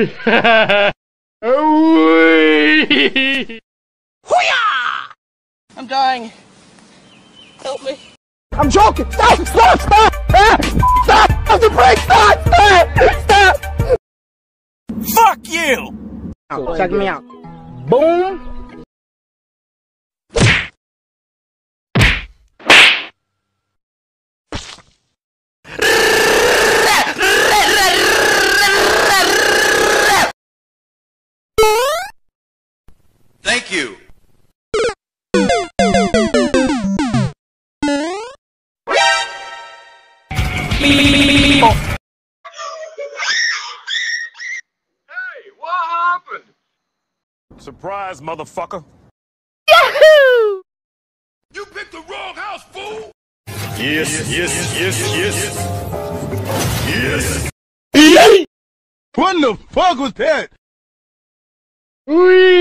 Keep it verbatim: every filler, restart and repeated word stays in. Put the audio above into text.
I'm dying. Help me. I'm joking! Stop! Stop! Stop! Stop! Stop the brake! Stop! Stop! Stop! Fuck you! Check me out. Boom! Thank you. Hey, what happened? Surprise, motherfucker. Yahoo! You picked the wrong house, fool! Yes, yes, yes, yes. Yes! What the fuck was that? Wee!